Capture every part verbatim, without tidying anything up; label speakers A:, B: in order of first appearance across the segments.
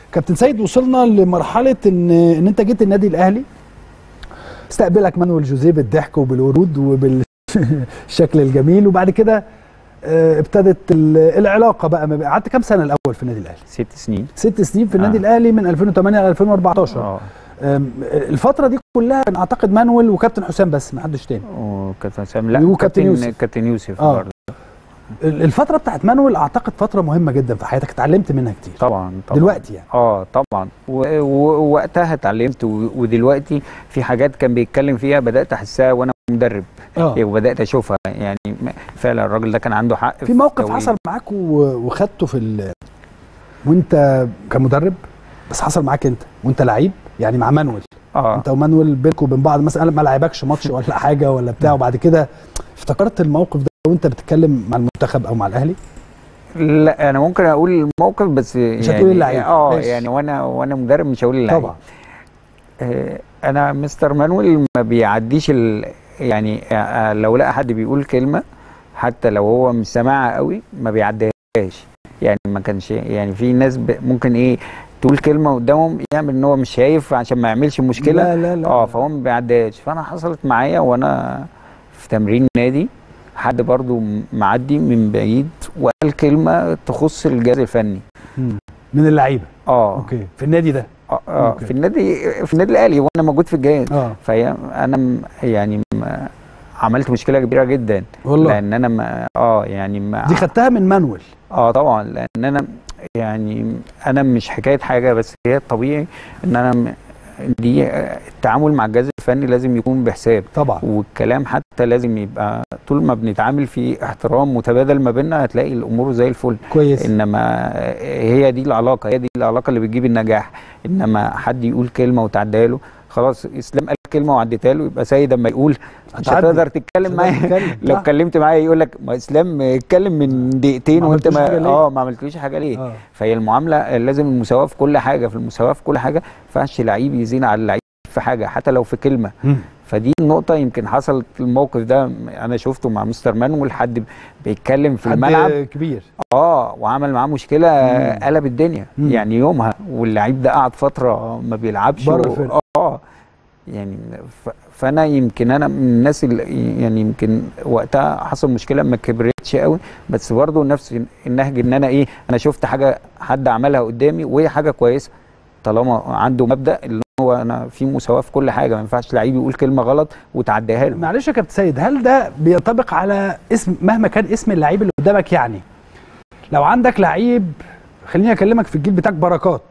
A: كابتن سيد، وصلنا لمرحله ان ان انت جيت النادي الاهلي، استقبلك مانويل جوزيه بالضحك وبالورود وبالشكل الجميل، وبعد كده ابتدت العلاقه بقى. قعدت كام سنه الاول في النادي الاهلي؟
B: ست سنين.
A: ست سنين في النادي آه. الاهلي من ألفين وثمانية ل ألفين وأربعتاشر. اه الفتره دي كلها كان اعتقد مانويل وكابتن حسام بس، ما حدش تاني.
B: وكابتن حسام لا،
A: وكابتن يوسف.
B: كابتن يوسف
A: آه. برضه. الفتره بتاعت مانويل اعتقد فتره مهمه جدا في حياتك، اتعلمت منها كتير.
B: طبعا طبعا.
A: دلوقتي يعني
B: اه طبعا، ووقتها اتعلمت، ودلوقتي في حاجات كان بيتكلم فيها بدات احسها وانا مدرب. اه وبدات اشوفها، يعني فعلا الراجل ده كان عنده حق.
A: في موقف في حصل معاك وخدته في ال... وانت كمدرب، بس حصل معاك انت وانت لعيب يعني مع مانويل. اه انت ومانويل بينكم وبين بعض مثلا ما لعبكش ماتش ولا حاجه ولا بتاع، وبعد كده افتكرت الموقف ده وانت بتتكلم مع المنتخب او مع الاهلي؟
B: لا انا ممكن اقول الموقف بس
A: مش
B: يعني
A: هتقول اللعيب.
B: اه يعني وانا وانا مدرب مش هقول اللعيب
A: طبعا.
B: آه انا مستر مانويل ما بيعديش ال... يعني آه لو لقى حد بيقول كلمه حتى لو هو مش سامعها قوي ما بيعديهاش. يعني ما كانش يعني في ناس ب... ممكن ايه تقول كلمه قدامهم يعمل ان هو مش شايف عشان ما يعملش مشكله.
A: لا لا لا
B: اه فهو ما بيعديهاش. فانا حصلت معايا وانا في تمرين نادي، حد برضو معدي من بعيد وقال كلمه تخص الجهاز الفني
A: من اللعيبه.
B: اه
A: اوكي في النادي ده.
B: اه, آه في النادي في النادي الاهلي وانا موجود في الجهاز.
A: اه
B: فهي انا يعني عملت مشكله كبيره جدا
A: والله.
B: لان انا ما اه يعني ما
A: دي خدتها من مانويل.
B: اه طبعا، لان انا يعني انا مش حكايه حاجه، بس هي الطبيعي ان انا دي التعامل مع الجهاز الفني لازم يكون بحساب
A: طبعا،
B: والكلام حتى لازم يبقى طول ما بنتعامل في احترام متبادل ما بيننا هتلاقي الامور زي الفل
A: كويس.
B: انما هي دي العلاقه، هي دي العلاقه اللي بتجيب النجاح. انما حد يقول كلمه وتعديها له، خلاص اسلام قال كلمه وعديتها له، يبقى سيد اما يقول مش هتقدر تتكلم معايا. لو اتكلمت معايا يقول لك ما اسلام اتكلم من دقيقتين وانت ما اه ما عملتليش حاجه ليه؟ آه. فهي المعامله لازم المساواه في كل حاجه، في المساواه في كل حاجه. ما ينفعش لعيب يزين على اللعيب في حاجه حتى لو في كلمه. م. فدي النقطه يمكن حصلت الموقف ده انا شفته مع مستر مانويل، حد بيتكلم في الملعب
A: كبير
B: اه وعمل معاه مشكله قلب الدنيا. مم. يعني يومها واللعيب ده قعد فتره ما بيلعبش
A: و...
B: اه يعني فانا يمكن انا من الناس اللي يعني يمكن وقتها حصل مشكله ما كبرتش قوي، بس برضه نفس النهج ان انا ايه انا شفت حاجه حد عملها قدامي وهي حاجه كويسه طالما عنده مبدا اللي هو انا في مساواه في كل حاجه، ما ينفعش لعيب يقول كلمه غلط وتعديها له.
A: معلش يا كابتن سيد، هل ده بينطبق على اسم مهما كان اسم اللعيب اللي قدامك؟ يعني لو عندك لعيب، خليني اكلمك في الجيل بتاعك بركات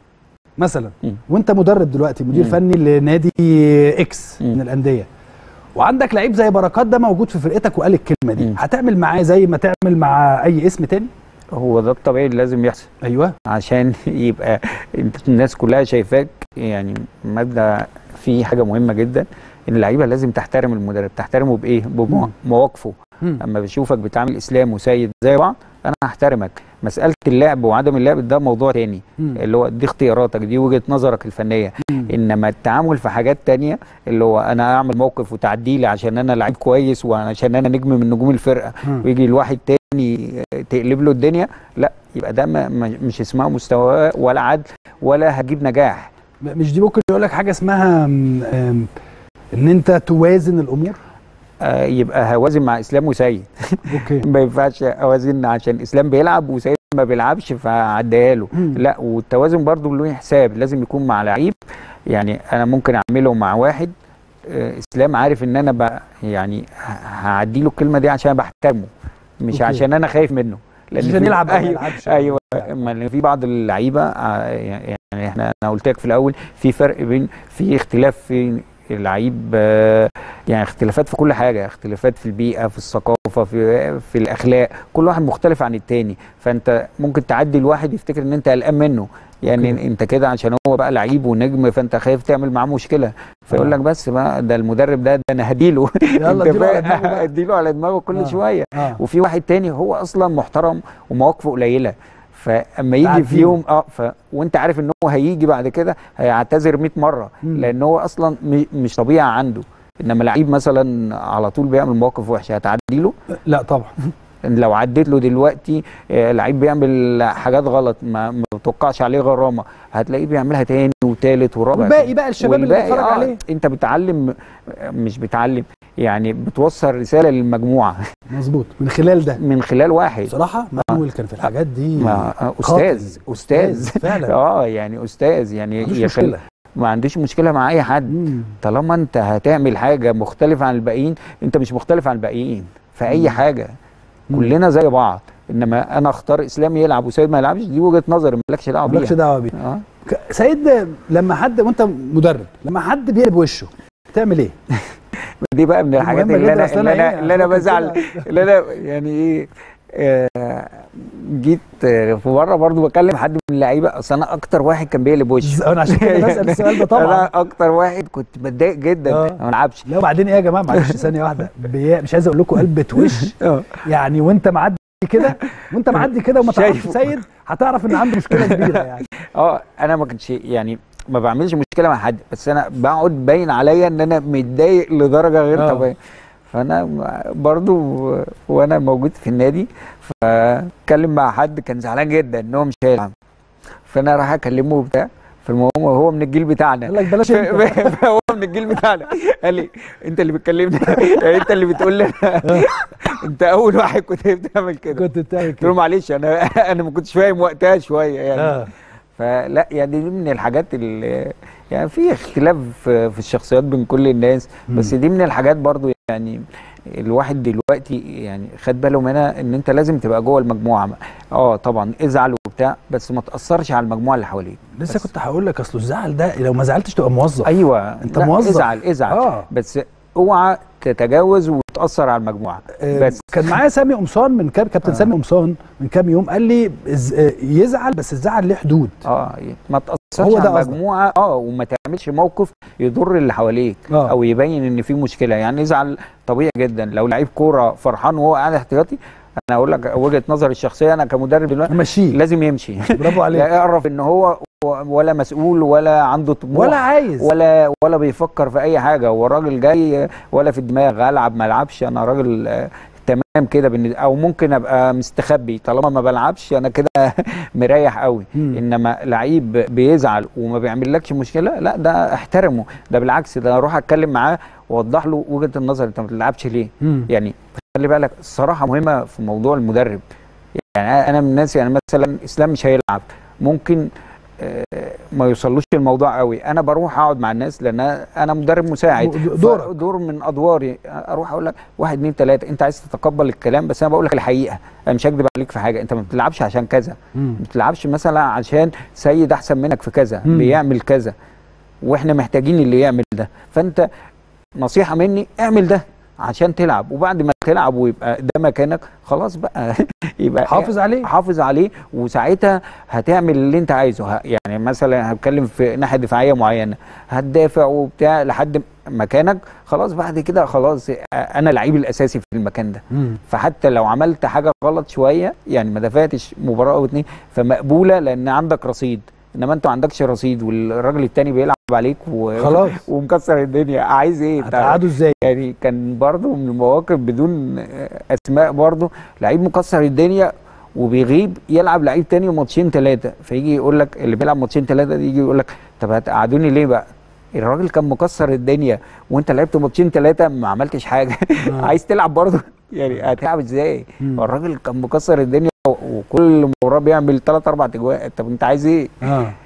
A: مثلا، م. وانت مدرب دلوقتي مدير م. فني لنادي اكس م. من الانديه، وعندك لعيب زي بركات ده موجود في فرقتك وقال الكلمه دي، م. هتعمل معاه زي ما تعمل مع اي اسم تاني؟
B: هو ده الطبيعي اللي لازم يحصل.
A: ايوه
B: عشان يبقى الناس كلها شايفاك. يعني مبدا في حاجه مهمه جدا ان اللعيبه لازم تحترم المدرب. تحترمه بايه؟ بمواقفه. اما بشوفك بتعامل اسلام وسيد زي بعض انا هحترمك. مساله اللعب وعدم اللعب ده موضوع تاني، مم. اللي هو دي اختياراتك، دي وجهه نظرك الفنيه. مم. انما التعامل في حاجات تانيه اللي هو انا اعمل موقف وتعدي لي عشان انا لعيب كويس وعشان انا نجم من نجوم الفرقه، مم. ويجي الواحد تاني تقلب له الدنيا، لا يبقى ده مش اسمها مستوى ولا عدل ولا هتجيب نجاح.
A: مش دي ممكن يقول لك حاجه اسمها ان انت توازن الامور؟
B: آه يبقى هوازن مع اسلام وسيد.
A: اوكي
B: ما ينفعش اوازن عشان اسلام بيلعب وسيد ما بيلعبش فعديها له. لا، والتوازن برضو له حساب، لازم يكون مع لعيب. يعني انا ممكن اعمله مع واحد آه اسلام عارف ان انا بقى يعني هعدي له الكلمه دي عشان بحترمه، مش أوكي. عشان انا خايف منه،
A: لان عشان يلعب
B: أيوة, يلعبش. ايوه ما في بعض اللعيبه آه يعني احنا انا قلت لك في الاول في فرق بين في اختلاف في اللعيب، يعني اختلافات في كل حاجه، اختلافات في البيئه، في الثقافه، في في الاخلاق، كل واحد مختلف عن التاني. فانت ممكن تعدي الواحد يفتكر ان انت قلقان منه، يعني أوكي. انت كده عشان هو بقى لعيب ونجم فانت خايف تعمل معاه مشكله، فيقول لك بس بقى ده المدرب ده ده انا هديله
A: يلا
B: اديله على دماغه كل
A: آه.
B: شويه.
A: آه.
B: وفي واحد تاني هو اصلا محترم ومواقفه قليله، فاما يجي في يوم اه ف... وانت عارف ان هو هيجي بعد كده هيعتذر مية مره، لان هو اصلا م... مش طبيعه عنده. انما لعيب مثلا على طول بيعمل مواقف وحشه هتعدي له؟
A: لا طبعا.
B: لو عديت له دلوقتي آه لعيب بيعمل حاجات غلط ما ما توقعش عليه غرامه، هتلاقيه بيعملها تاني وتالت ورابع.
A: والباقي بقى الشباب اللي بيتفرج
B: آه
A: عليه.
B: انت بتعلم، مش بتعلم يعني بتوصل رساله للمجموعه.
A: مظبوط، من خلال ده،
B: من خلال واحد.
A: بصراحه مانويل كان في الحاجات دي
B: استاذ استاذ
A: فعلا.
B: اه يعني استاذ يعني
A: مفيش مشكله،
B: ما عنديش مشكله مع اي حد. مم. طالما انت هتعمل حاجه مختلفه عن الباقيين، انت مش مختلف عن الباقيين في اي مم. حاجه. مم. كلنا زي بعض، انما انا اختار اسلام يلعب وسيد ما يلعبش، دي وجهه نظري مالكش دعوه بيها.
A: مالكش دعوه بيها. آه. سيد، لما حد وانت مدرب لما حد بيقلب وشه بتعمل ايه؟
B: دي بقى من الحاجات اللي انا اللي انا, اللي أنا بزعل، اللي انا يعني ايه آه جيت في مره برضو بكلم حد من اللعيبه، اصل انا اكتر واحد كان بيقلب وشه.
A: انا عشان كده بسال السؤال ده طبعا.
B: انا اكتر واحد كنت بتضايق جدا آه. ما العبش.
A: لا وبعدين ايه يا جماعه، معلش ثانيه واحده، مش عايز اقول لكم قلبة وش يعني، وانت معدي كده وانت معدي كده وما تعرفش سيد، هتعرف ان عنده مشكله كبيره يعني.
B: اه انا ما كنتش يعني ما بعملش مشكله مع حد، بس انا بقعد باين عليا ان انا متضايق لدرجه غير طبيعيه. فانا برضو وانا موجود في النادي فاتكلم مع حد كان زعلان جدا ان هو مش هيلعب، فانا راح اكلمه وبتاع، فالمهم هو من الجيل بتاعنا،
A: قال لك بلاش انت.
B: هو من الجيل بتاعنا، قال لي انت اللي بتكلمني، انت اللي بتقول لي انت اول واحد كنت بتعمل كده.
A: كنت بتعمل كده.
B: قلت له معلش انا انا ما كنتش فاهم وقتها شويه يعني. آه. فلا يعني دي من الحاجات اللي يعني في اختلاف في الشخصيات بين كل الناس، بس دي من الحاجات برضو يعني الواحد دلوقتي يعني خد باله منها، ان انت لازم تبقى جوه المجموعه. اه طبعا ازعل وبتاع، بس ما تاثرش على المجموعه اللي حواليك.
A: لسه كنت هقول لك اصل الزعل ده لو ما زعلتش تبقى موظف.
B: ايوه
A: انت موظف.
B: ازعل ازعل آه. بس اوعى تتجاوز وتاثر على المجموعه. آه بس
A: كان معايا سامي قمصان من كاب كابتن آه. سامي قمصان من كام يوم، قال لي يزعل بس الزعل ليه حدود.
B: اه ما تاثرش على المجموعه اه وما تعملش موقف يضر اللي حواليك آه. او يبين ان في مشكله. يعني يزعل طبيعي جدا، لو لعيب كوره فرحان وهو قاعد احتياطي، انا اقول لك وجهه نظري الشخصيه، انا كمدرب دلوقتي
A: مشيه،
B: لازم يمشي.
A: برافو عليك.
B: يعرف ان هو ولا مسؤول ولا عنده طموح
A: ولا عايز
B: ولا ولا بيفكر في اي حاجه، هو الراجل جاي ولا في الدماغ العب ما العبش، انا راجل آه تمام كده، او ممكن ابقى مستخبي طالما ما بلعبش انا كده مريح قوي. مم. انما لعيب بيزعل وما بيعملكش مشكله، لا ده احترمه، ده بالعكس ده اروح اتكلم معاه واوضح له وجهه النظر، انت ما بتلعبش ليه؟ مم. يعني خلي بالك الصراحه مهمه في موضوع المدرب. يعني انا من الناس يعني مثلا اسلام مش هيلعب، ممكن ما يوصلوش الموضوع قوي، انا بروح اقعد مع الناس لان انا مدرب مساعد،
A: دور
B: دور من ادواري، اروح اقول لك واحد اتنين تلاته، انت عايز تتقبل الكلام بس انا بقول لك الحقيقه، انا مش هكذب عليك في حاجه، انت ما بتلعبش عشان كذا، ما بتلعبش مثلا عشان سيد احسن منك في كذا، مم. بيعمل كذا واحنا محتاجين اللي يعمل ده، فانت نصيحه مني اعمل ده عشان تلعب، وبعد ما تلعب ويبقى ده مكانك خلاص بقى يبقى
A: حافظ عليه
B: حافظ عليه وساعتها هتعمل اللي انت عايزه. يعني مثلا هتكلم في ناحيه دفاعيه معينه، هتدافع وبتاع لحد مكانك، خلاص بعد كده خلاص انا اللعيب الاساسي في المكان ده. مم. فحتى لو عملت حاجه غلط شويه يعني ما دفعتش مباراه او اتنين فمقبوله لان عندك رصيد، انما انت ما عندكش رصيد والراجل التاني بيلعب عليك و...
A: خلاص
B: ومكسر الدنيا، عايز ايه؟
A: هتقعده ازاي؟
B: يعني كان برضو من المواقف بدون اسماء، برضو لعيب مكسر الدنيا وبيغيب يلعب لعيب تاني ماتشين ثلاثه، فيجي يقول لك اللي بيلعب ماتشين ثلاثه دي يجي يقول لك طب هتقعدوني ليه بقى؟ الراجل كان مكسر الدنيا وانت لعبت ماتشين ثلاثه ما عملتش حاجه عايز تلعب برضو؟ يعني هتلعب ازاي؟ الراجل كان مكسر الدنيا وكل مباراه بيعمل ثلاث اربع اجوان، طب انت عايز ايه؟ آه.